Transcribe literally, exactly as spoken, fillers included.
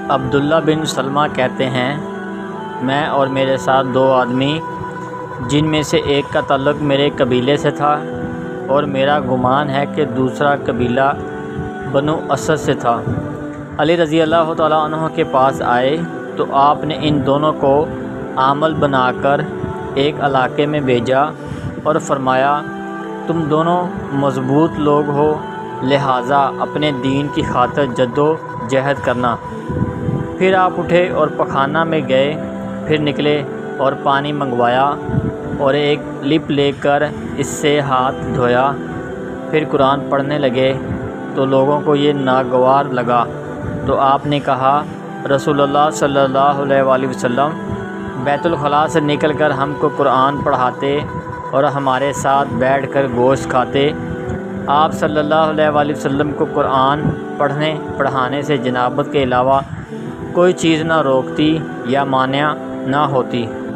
عبداللہ بن سلمہ کہتے ہیں میں اور میرے ساتھ دو آدمی جن میں سے ایک کا تعلق میرے قبیلے سے تھا اور میرا گمان ہے کہ دوسرا قبیلہ بنو اسد سے تھا، علی رضی اللہ تعالیٰ عنہ کے پاس آئے تو آپ نے ان دونوں کو عامل بنا کر ایک علاقے میں بھیجا اور فرمایا تم دونوں مضبوط لوگ ہو، لہٰذا اپنے دین کی خاطر جد و جہد کرنا۔ پھر آپ اٹھے اور پخانہ میں گئے، پھر نکلے اور پانی منگوایا اور ایک لپ لے کر اس سے ہاتھ دھویا، پھر قرآن پڑھنے لگے تو لوگوں کو یہ ناگوار لگا تو آپ نے کہا رسول اللہ صلی اللہ علیہ وآلہ وسلم بیت الخلاء سے نکل کر ہم کو قرآن پڑھاتے اور ہمارے ساتھ بیٹھ کر گوشت کھاتے۔ آپ صلی اللہ علیہ وآلہ وسلم کو قرآن پڑھنے پڑھانے سے جنابت کے علاوہ کوئی چیز نہ روکتی یا مانع نہ ہوتی۔